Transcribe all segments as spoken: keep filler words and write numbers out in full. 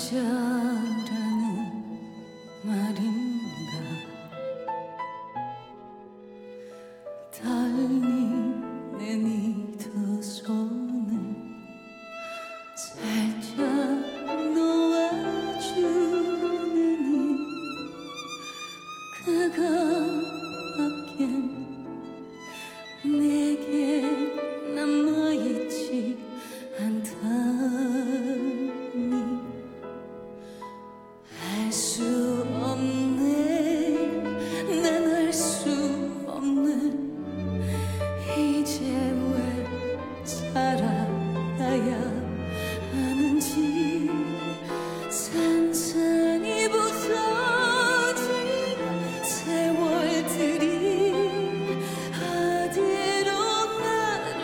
여자라는 말인가 달리는 이 두 손을 살짝 놓아주느니 그거밖엔 내게 남아있지 않다니 알 수 없네 난 알 수 없네 이제 왜 살아가야 하는지 산산이 부서진 세월들이 어디로 나를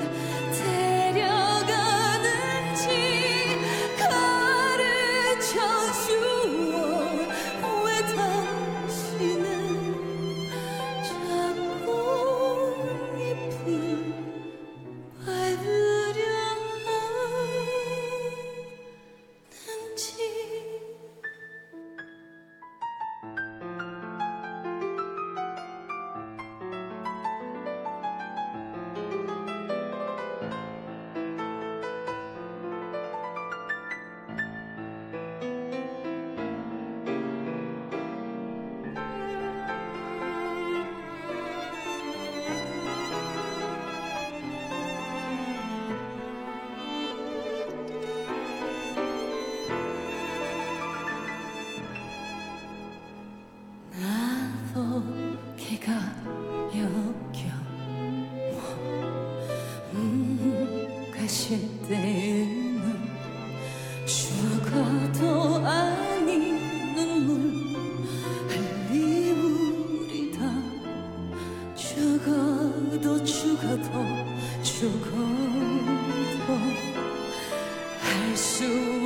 데려가는지 가르쳐주어 왜 당신은 자꾸 잎을 밟으려 하는지. 나도 걔가 역겨워 음, 가실 때는 죽어도 아닌 눈물 흘리우리다 죽어도 죽어도 죽어도 할 수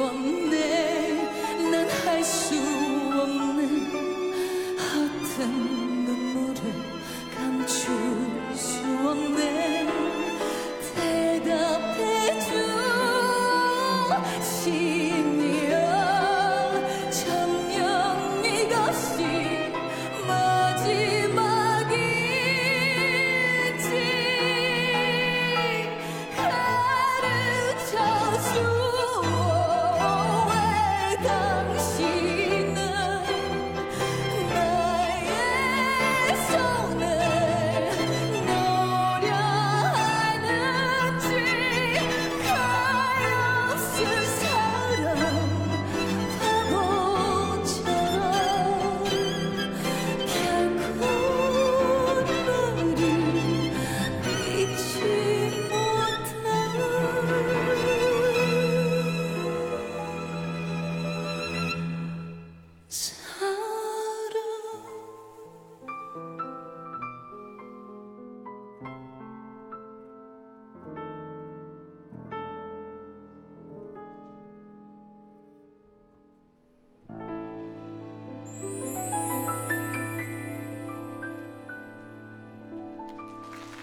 없네 난 할 수 없네 어떤 눈물을 감출 수 없네 대답해줘 심이여 정녕 이것이 마지막이지 가르쳐주어 왜 당신은 나의 손을 놓으려 하는지 가엾은 사랑 바보처럼 결코 너를 잊지 못한 사랑.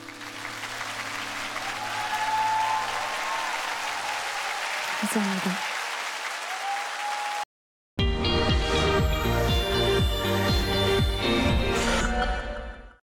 감사합니다.